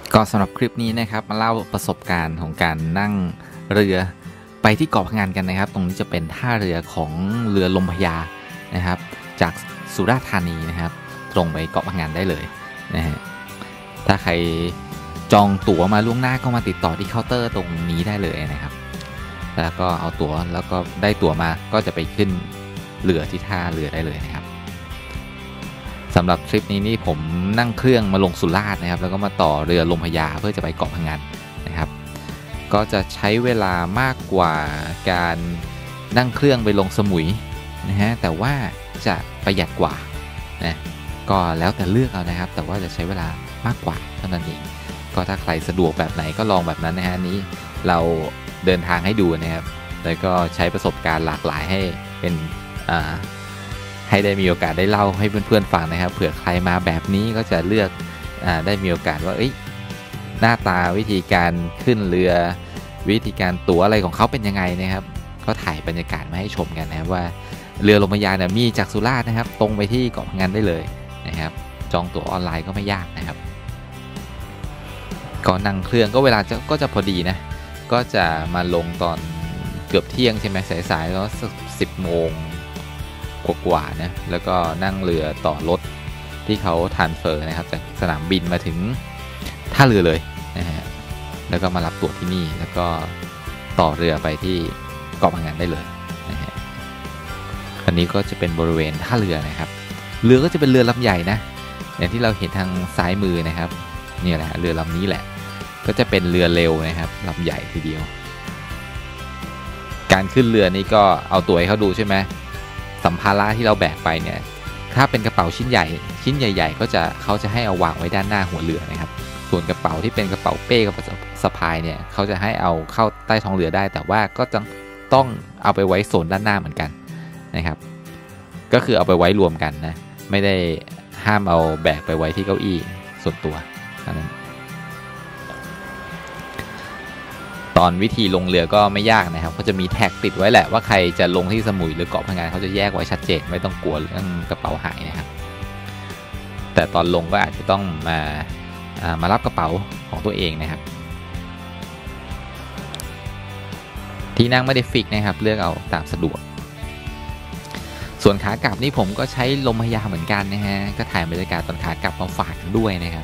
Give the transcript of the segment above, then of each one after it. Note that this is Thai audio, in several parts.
ก็สำหรับคลิปนี้นะครับมาเล่าประสบการณ์ของการนั่งเรือไปที่เกาะพะงันกันนะครับตรงนี้จะเป็นท่าเรือของเรือลมพญานะครับจากสุราษฎร์ธานีนะครับตรงไปเกาะพะงันได้เลยนะฮะถ้าใครจองตั๋วมาล่วงหน้าก็มาติดต่อที่เคาน์เตอร์ตรงนี้ได้เลยนะครับแล้วก็เอาตั๋วแล้วก็ได้ตั๋วมาก็จะไปขึ้นเรือที่ท่าเรือได้เลยนะครับสำหรับทริปนี้นี่ผมนั่งเครื่องมาลงสุราษฎร์นะครับแล้วก็มาต่อเรือลมพญาเพื่อจะไปเกาะพะงันนะครับก็จะใช้เวลามากกว่าการนั่งเครื่องไปลงสมุยนะฮะแต่ว่าจะประหยัดกว่านะก็แล้วแต่เลือกเอานะครับแต่ว่าจะใช้เวลามากกว่าเท่านั้นเองก็ถ้าใครสะดวกแบบไหนก็ลองแบบนั้นนะฮะนี้เราเดินทางให้ดูนะครับแล้วก็ใช้ประสบการณ์หลากหลายให้เป็นให้ได้มีโอกาสได้เล่าให้เพื่อนๆฟังนะครับเผื่อใครมาแบบนี้ก็จะเลือกได้มีโอกาสว่าหน้าตาวิธีการขึ้นเรือวิธีการตั๋วอะไรของเขาเป็นยังไงนะครับก็ถ่ายบรรยากาศมาให้ชมกันนะครับว่าเรือลมพญาเนี่ยมีจากสุราษฎร์นะครับตรงไปที่เกาะพะงันได้เลยนะครับจองตั๋วออนไลน์ก็ไม่ยากนะครับก็นั่งเครื่องก็เวลาก็จะพอดีนะก็จะมาลงตอนเกือบเที่ยงใช่ไหมสายๆแล้ว10 โมงกว่าๆนะแล้วก็นั่งเรือต่อรถที่เขาทรานสเฟอร์นะครับจากสนามบินมาถึงท่าเรือเลยนะฮะแล้วก็มารับตั๋วที่นี่แล้วก็ต่อเรือไปที่เกาะพะงันได้เลยนะฮะอันนี้ก็จะเป็นบริเวณท่าเรือนะครับเรือก็จะเป็นเรือลำใหญ่นะอย่างที่เราเห็นทางซ้ายมือนะครับนี่แหละเรือลำนี้แหละก็จะเป็นเรือเร็วนะครับลำใหญ่ทีเดียวการขึ้นเรือนี่ก็เอาตั๋วให้เขาดูใช่ไหมสัมภาระที่เราแบกไปเนี่ยถ้าเป็นกระเป๋าชิ้นใหญ่ๆก็จะเขาจะให้เอาวางไว้ด้านหน้าหัวเรือนะครับส่วนกระเป๋าที่เป็นกระเป๋าเป้กับสะพายเนี่ยเขาจะให้เอาเข้าใต้ท้องเรือได้แต่ว่าก็ต้องเอาไปไว้โซนด้านหน้าเหมือนกันนะครับก็คือเอาไปไว้รวมกันนะไม่ได้ห้ามเอาแบกไปไว้ที่เก้าอี้ส่วนตัวนั้นตอนวิธีลงเรือก็ไม่ยากนะครับเขาจะมีแท็กติดไว้แหละว่าใครจะลงที่สมุยหรือเกาะพะงันเขาจะแยกไว้ชัดเจนไม่ต้องกลัวเรื่องกระเป๋าหายนะครับแต่ตอนลงก็อาจจะต้องมารับกระเป๋าของตัวเองนะครับที่นั่งไม่ได้ฟิกนะครับเลือกเอาตามสะดวกส่วนขากลับนี่ผมก็ใช้ลมพญาเหมือนกันนะฮะก็ถ่ายบรรยากาศตอนขากลับมาฝากกันด้วยนะครับ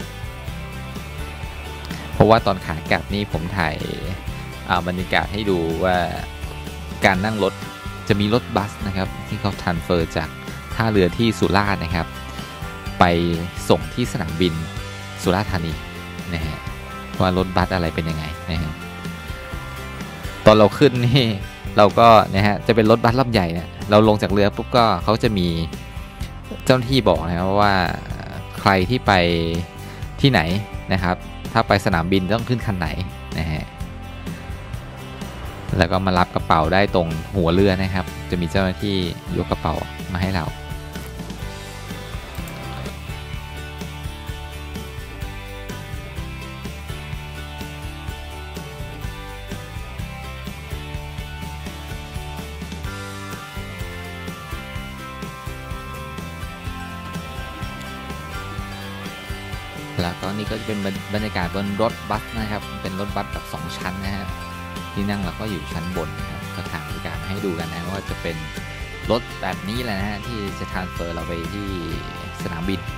เพราะว่าตอนขากลับนี่ผมถ่ายบรรยากาศให้ดูว่าการนั่งรถจะมีรถบัสนะครับที่เขาทรานสเฟอร์จากท่าเรือที่สุราษฎร์นะครับไปส่งที่สนามบินสุราษฎร์ธานีนะฮะว่ารถบัสอะไรเป็นยังไงนะฮะตอนเราขึ้นนี่เราก็นะฮะจะเป็นรถบัสลำใหญ่เนี่ยเราลงจากเรือปุ๊บก็เขาจะมีเจ้าหน้าที่บอกนะครับว่าใครที่ไปที่ไหนนะครับถ้าไปสนามบินต้องขึ้นคันไหนนะฮะแล้วก็มารับกระเป๋าได้ตรงหัวเรือนะครับจะมีเจ้าหน้าที่ยกกระเป๋ามาให้เราแล้วก็นี่ก็จะเป็นบรรยากาศบนรถบัสนะครับเป็นรถบัสแบบ2 ชั้นนะฮะที่นั่งเราก็อยู่ชั้นบนนะครับก็ถ่ายบรรยากาศมาให้ดูกันนะว่าจะเป็นรถแบบนี้แหละนะฮะที่จะทรานสเฟอร์เราไปที่สนามบิน